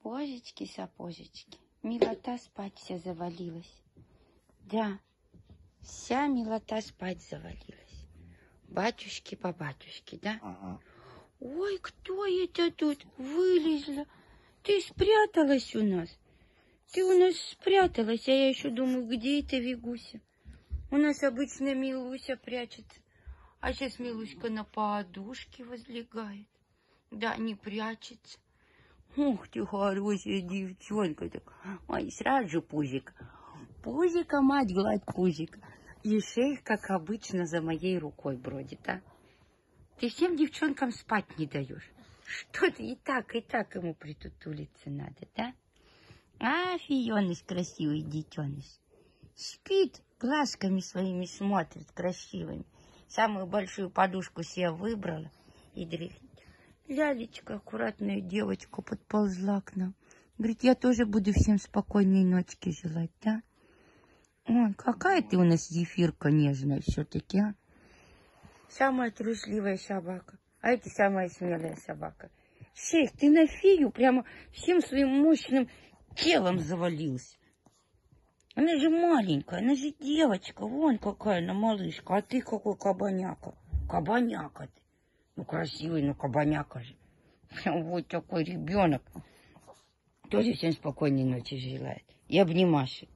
Сапожечки. Милота спать вся завалилась. Да, вся милота спать завалилась. Батюшки по батюшке, да? Ага. Ой, кто это тут вылезла? Ты спряталась у нас. Ты у нас спряталась, а я еще думаю, где это Вигуся? У нас обычно Милуся прячется. А сейчас Милуська на подушке возлегает. Да, не прячется. Ух ты, хорошая девчонка. Ой, сразу же пузик. Пузика, мать, гладь пузик. И шейх, как обычно, за моей рукой бродит, а? Ты всем девчонкам спать не даешь. Что ты и так ему притутулиться надо, да? А, Фионыш, красивый детеныш. Спит, глазками своими смотрит красивыми. Самую большую подушку себе выбрала и дрыхнет. Лялечка, аккуратная девочка, подползла к нам. Говорит, я тоже буду всем спокойной ночки желать, да? Ой, какая ты у нас зефирка нежная все-таки, а? Самая трусливая собака, а это самая смелая собака. Шейх, ты на фею прямо всем своим мощным телом завалился. Она же маленькая, она же девочка, вон какая она малышка, а ты какой кабаняка. Кабаняка ты. Ну, красивый, но кабаняка же. Вот такой ребенок. Тоже всем спокойной ночи желает. И обнимашек.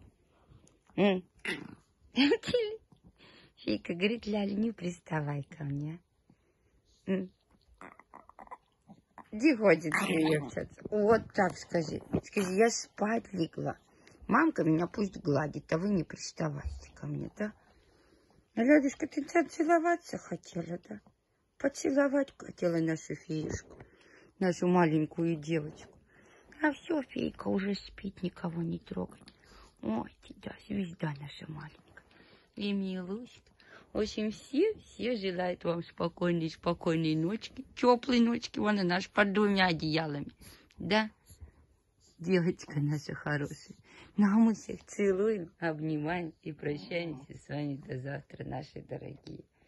Фейка говорит, Ляля, не приставай ко мне. Где ходит общаться? Вот так скажи. Скажи, я спать легла. Мамка меня пусть гладит, а вы не приставайте ко мне, да? Лядушка, ты целоваться хотела, да? Поцеловать хотела нашу феюшку, нашу маленькую девочку. А все, фейка уже спит, никого не трогать. Ой, ты, да, звезда наша маленькая. И Милуська. В общем, все желают вам спокойной ночки, теплой ночки. Вон она аж под двумя одеялами. Да, девочка наша хорошая. Ну, а мы всех целуем, обнимаем и прощаемся с вами до завтра, наши дорогие.